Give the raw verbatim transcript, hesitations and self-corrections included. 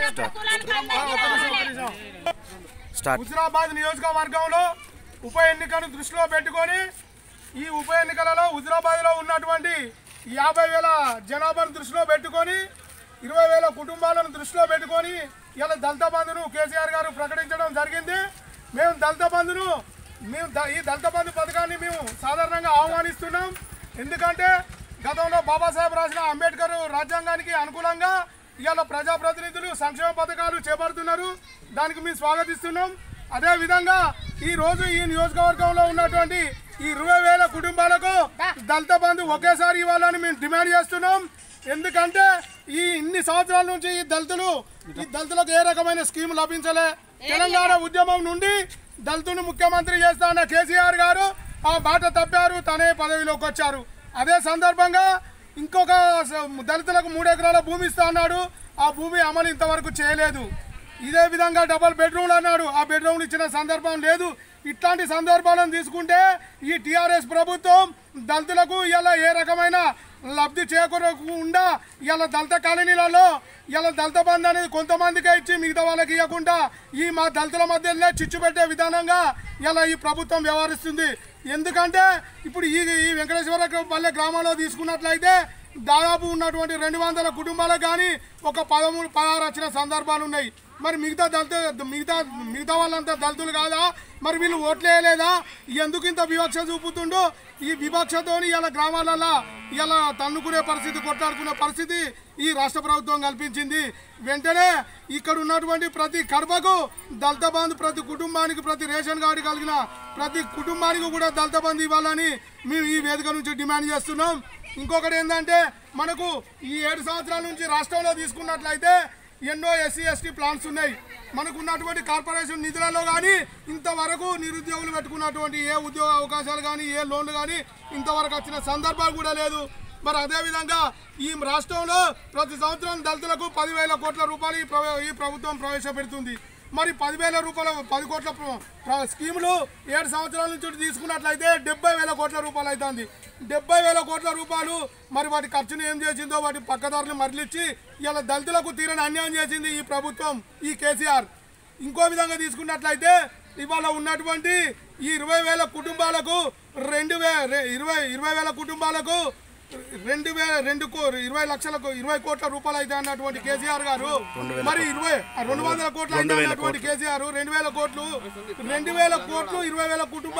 హుజురాబాద్ నియోజకవర్గంలో ఉప ఎన్నికను దృష్టిలో పెట్టుకొని ఈ ఉప ఎన్నికలలో హుజురాబాద్లో ఉన్నటువంటి యాభై వేల జనాభాను దృష్టిలో పెట్టుకొని ఇరవై వేల కుటుంబాలను దృష్టిలో పెట్టుకొని ఇలా దళిత బంధును కేసీఆర్ గారు ప్రకటించడం జరిగింది. మేము దళిత బంధును మేము ఈ దళిత బంధు పథకాన్ని మేము సాధారణంగా ఆహ్వానిస్తున్నాం. ఎందుకంటే గతంలో బాబాసాహెబ్ రాసిన అంబేద్కర్ రాజ్యాంగానికి అనుకూలంగా ఇవాళ ప్రజాప్రతినిధులు సంక్షేమ పథకాలు చేపడుతున్నారు. దానికి మేము స్వాగతిస్తున్నాం. అదేవిధంగా ఈరోజు ఈ నియోజకవర్గంలో ఉన్నటువంటి ఈ ఇరవై వేల కుటుంబాలకు దళిత బంధు ఒకేసారి ఇవ్వాలని మేము డిమాండ్ చేస్తున్నాం. ఎందుకంటే ఈ ఇన్ని సంవత్సరాల నుంచి ఈ దళితులు ఈ దళితులకు ఏ రకమైన స్కీమ్ లభించలే. తెలంగాణ ఉద్యమం నుండి దళితుని ముఖ్యమంత్రి చేస్తాన్న కేసీఆర్ గారు ఆ బాట తప్పారు, తనే పదవిలోకి వచ్చారు. అదే సందర్భంగా ఇంకొక దళితులకు మూడు ఎకరాల భూమి ఇస్తా అన్నాడు. ఆ భూమి అమలు ఇంతవరకు చేయలేదు. ఇదే విధంగా డబల్ బెడ్రూమ్లు అన్నాడు, ఆ బెడ్రూమ్లు ఇచ్చిన సందర్భం లేదు. ఇట్లాంటి సందర్భాలను తీసుకుంటే ఈ టీఆర్ఎస్ ప్రభుత్వం దళితులకు ఇలా ఏ రకమైన లబ్ధి చేకూరకుండా ఇలా దళిత కాలనీలలో ఇలా దళిత బంధు అనేది కొంతమందికే ఇచ్చి మిగతా వాళ్ళకి ఇవ్వకుండా ఈ మా దళితుల మధ్యలో చిచ్చు పెట్టే విధానంగా ఇలా ఈ ప్రభుత్వం వ్యవహరిస్తుంది. ఎందుకంటే ఇప్పుడు ఈ ఈ వెంకటేశ్వర పల్లె గ్రామంలో తీసుకున్నట్లయితే దాదాపు ఉన్నటువంటి రెండు వందల కుటుంబాలకు కానీ ఒక పదమూడు పదహారు వచ్చిన సందర్భాలు ఉన్నాయి. మరి మిగతా దళిత మిగతా మిగతా వాళ్ళంతా దళితులు కాదా? మరి వీళ్ళు ఓట్లేయలేదా? ఎందుకు ఇంత వివక్ష చూపుతుండో? ఈ వివక్షతోని ఇలా గ్రామాలలో ఇలా తన్నుకునే పరిస్థితి, కొట్లాడుకునే పరిస్థితి ఈ రాష్ట్ర ప్రభుత్వం కల్పించింది. వెంటనే ఇక్కడ ఉన్నటువంటి ప్రతి కడపకు దళిత బంధు, ప్రతి కుటుంబానికి ప్రతి రేషన్ కార్డు కలిగిన ప్రతి కుటుంబానికి కూడా దళిత బంధు ఇవ్వాలని మేము ఈ వేదిక నుంచి డిమాండ్ చేస్తున్నాం. ఇంకొకటి ఏంటంటే మనకు ఈ ఏడు సంవత్సరాల నుంచి రాష్ట్రంలో తీసుకున్నట్లయితే ఎన్నో ఎస్సీ ఎస్టీ ప్లాన్స్ ఉన్నాయి. మనకు ఉన్నటువంటి కార్పొరేషన్ నిధులలో కానీ ఇంతవరకు నిరుద్యోగులు పెట్టుకున్నటువంటి ఏ ఉద్యోగ అవకాశాలు కానీ ఏ లోన్లు కానీ ఇంతవరకు వచ్చిన సందర్భాలు కూడా లేదు. మరి అదేవిధంగా ఈ రాష్ట్రంలో ప్రతి సంవత్సరం దళితులకు పదివేల కోట్ల రూపాయలు ఈ ప్రభుత్వం ప్రవేశపెడుతుంది. మరి పదివేల రూపాయల పది కోట్ల స్కీములు ఏడు సంవత్సరాల నుంచి తీసుకున్నట్లయితే డెబ్బై వేల కోట్ల రూపాయలు అవుతుంది. డెబ్బై వేల కోట్ల రూపాయలు మరి వాటి ఖర్చును ఏం చేసిందో వాటి పక్కదారులు మరలిచ్చి ఇలా దళితులకు తీరని అన్యాయం చేసింది ఈ ప్రభుత్వం, ఈ కేసీఆర్. ఇంకో విధంగా తీసుకున్నట్లయితే ఇవాళ ఉన్నటువంటి ఈ ఇరవై వేల కుటుంబాలకు రెండు వే ఇరవై ఇరవై వేల కుటుంబాలకు రెండు వే రెండు ఇరవై లక్షలకు ఇరవై కోట్ల రూపాయలు అయితే అన్నటువంటి కేసీఆర్ గారు మరి ఇరవై రెండు వందల కోట్లు అయితే అన్నటువంటి కేసీఆర్ రెండు వేల కోట్లు రెండు వేల కోట్లు ఇరవై వేల కుటుంబాలు